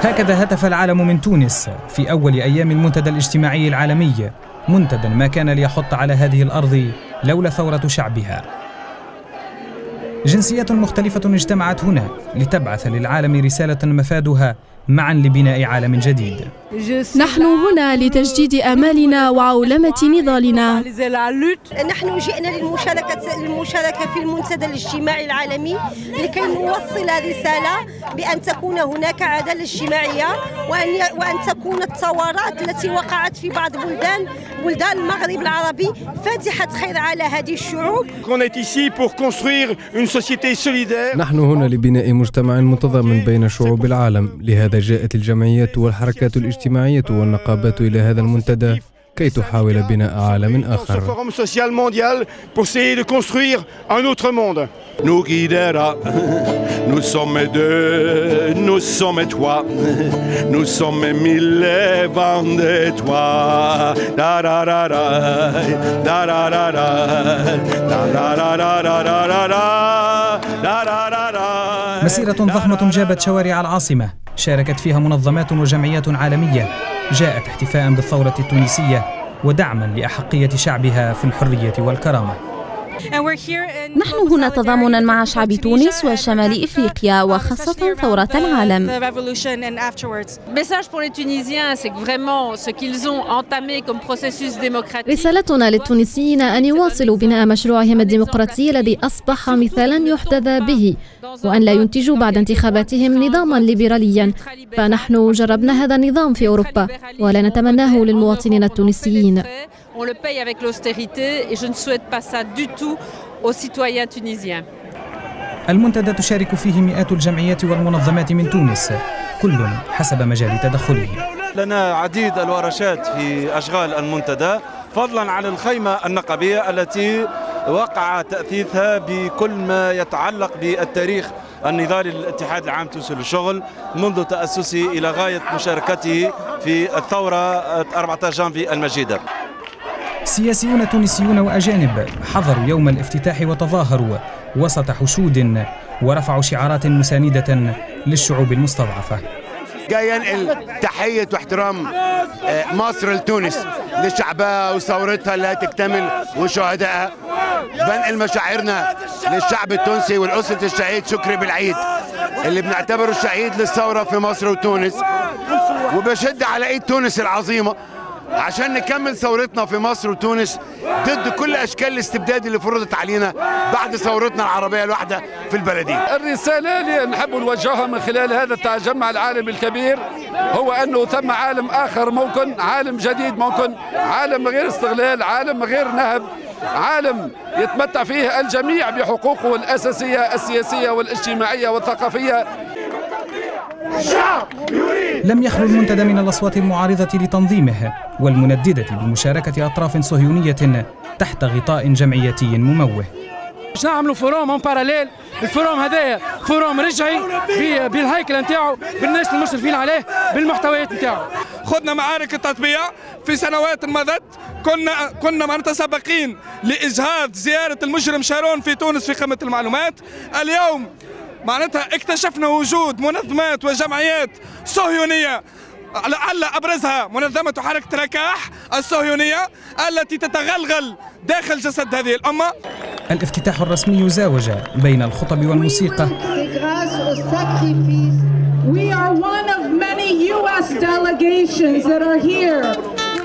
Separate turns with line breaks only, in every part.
هكذا هتف العالم من تونس في أول أيام المنتدى الاجتماعي العالمي، منتدى ما كان ليحط على هذه الأرض لولا ثورة شعبها. جنسيات مختلفة اجتمعت هنا لتبعث للعالم رسالة مفادها معا لبناء عالم جديد.
نحن هنا لتجديد آمالنا وعولمة نضالنا.
نحن جئنا للمشاركة في المنتدى الاجتماعي العالمي لكي نوصل رسالة بأن تكون هناك عدالة اجتماعية وأن تكون الثورات التي وقعت في بعض بلدان المغرب العربي فاتحة خير على هذه الشعوب.
نحن هنا لبناء مجتمع متضامن بين شعوب العالم، لهذا جاءت الجمعيات والحركات الاجتماعية والنقابات إلى هذا المنتدى كي تحاول بناء عالم آخر.
Nous guidera, nous sommes deux, nous sommes trois, nous sommes mille vents de toi. Da da da da, da da da da, da da da da da da da.
مسيرة ضخمة جابت شوارع العاصمة، شاركت فيها منظمات وجمعيات عالمية، جاءت احتفاء بالثورة التونسية ودعما لأحقية شعبها في الحرية والكرامة.
نحن هنا تضامنا مع شعب تونس وشمال إفريقيا وخاصة ثورة العالم.
رسالتنا للتونسيين أن يواصلوا بناء مشروعهم الديمقراطي الذي أصبح مثالا يحتذى به، وأن لا ينتجوا بعد انتخاباتهم نظاما ليبراليا، فنحن جربنا هذا النظام في أوروبا ولا نتمناه للمواطنين التونسيين.
On le paye avec l'austérité et je ne souhaite pas ça du tout aux citoyens tunisiens.
المنتدى تشارك فيه مئات الجمعيات والمنظمات من تونس، كل حسب مجال تدخله.
لنا عديد الورشات في أشغال المنتدى، فضلا عن الخيمة النقبية التي وقع تأثيثها بكل ما يتعلق بالتاريخ النضالي للاتحاد العام التونسي للشغل منذ تأسسه إلى غاية مشاركته في الثورة 14 جانفي المجيدة.
سياسيون تونسيون وأجانب حضروا يوم الافتتاح وتظاهروا وسط حشود ورفعوا شعارات مساندة للشعوب المستضعفة.
جاي ينقل تحية واحترام مصر لتونس لشعبها وثورتها اللي هتكتمل وشهدائها. بنقل مشاعرنا للشعب التونسي والأسرة الشهيد شكري بالعيد اللي بنعتبره الشهيد للثورة في مصر وتونس، وبشد على ايد تونس العظيمة عشان نكمل ثورتنا في مصر وتونس ضد كل أشكال الاستبداد اللي فرضت علينا بعد ثورتنا العربية الواحدة في البلدين.
الرسالة اللي نحب نوجهها من خلال هذا التجمع العالمي الكبير هو أنه ثم عالم آخر ممكن، عالم جديد ممكن، عالم من غير استغلال، عالم من غير نهب، عالم يتمتع فيه الجميع بحقوقه الأساسية السياسية والاجتماعية والثقافية.
لم يخلو المنتدى من الأصوات المعارضة لتنظيمه والمنددة بمشاركة أطراف صهيونية تحت غطاء جمعيتي مموه.
باش نعملوا فوروم اون باراليل، الفوروم هذايا فوروم رجعي بالهيكل نتاعو، بالناس المشرفين عليه، بالمحتويات نتاعو.
خذنا معارك التطبيع في سنوات مضت، كنا متسابقين لإجهاض زيارة المجرم شارون في تونس في قمة المعلومات. اليوم معناتها اكتشفنا وجود منظمات وجمعيات صهيونية، لعل أبرزها منظمة حركة ركاح الصهيونية التي تتغلغل داخل جسد هذه الأمة.
الافتتاح الرسمي زاوج بين الخطب والموسيقى.
We are one of many US delegations that are here.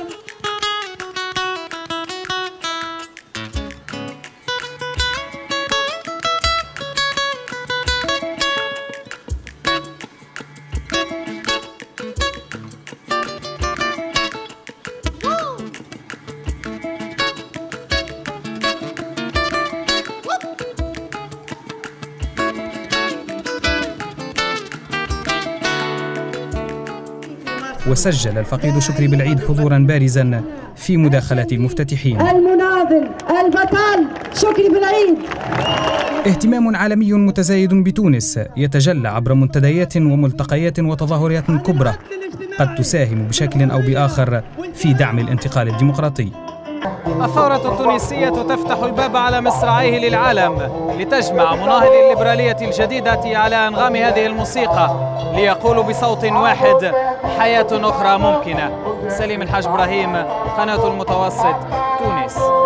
وسجل الفقيد شكري بالعيد حضورا بارزا في مداخلات المفتتحين.
المناضل البطل شكري بالعيد.
اهتمام عالمي متزايد بتونس يتجلى عبر منتديات وملتقيات وتظاهرات كبرى قد تساهم بشكل أو بآخر في دعم الانتقال الديمقراطي. الثورة التونسية تفتح الباب على مصراعيه للعالم لتجمع مناهضي الليبرالية الجديدة على أنغام هذه الموسيقى ليقولوا بصوت واحد: حياة أخرى ممكنة. سليم الحاج إبراهيم، قناة المتوسط، تونس.